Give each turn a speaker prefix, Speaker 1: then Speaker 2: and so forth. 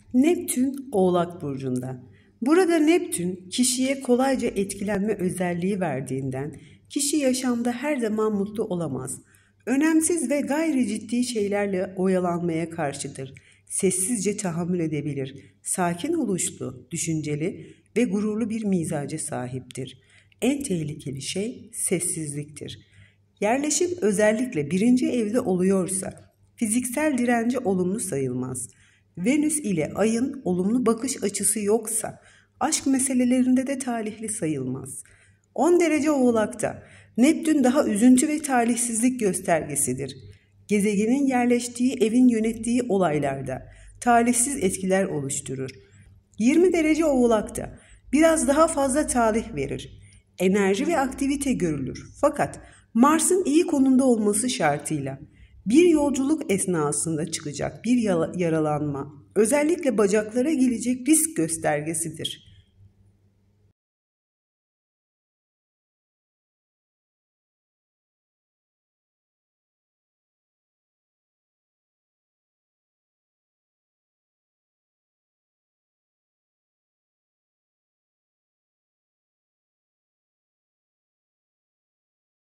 Speaker 1: Neptün Oğlak Burcu'nda. Burada Neptün kişiye kolayca etkilenme özelliği verdiğinden kişi yaşamda her zaman mutlu olamaz. Önemsiz ve gayri ciddi şeylerle oyalanmaya karşıdır. Sessizce tahammül edebilir. Sakin oluşlu, düşünceli ve gururlu bir mizaca sahiptir. En tehlikeli şey sessizliktir. Yerleşim özellikle birinci evde oluyorsa fiziksel direnci olumlu sayılmaz. Venüs ile Ay'ın olumlu bakış açısı yoksa aşk meselelerinde de talihli sayılmaz. 10 derece Oğlak'ta Neptün daha üzüntü ve talihsizlik göstergesidir. Gezegenin yerleştiği evin yönettiği olaylarda talihsiz etkiler oluşturur. 20 derece Oğlak'ta biraz daha fazla talih verir. Enerji ve aktivite görülür. Fakat Mars'ın iyi konumda olması şartıyla bir yolculuk esnasında çıkacak bir yaralanma, özellikle bacaklara gelecek risk göstergesidir.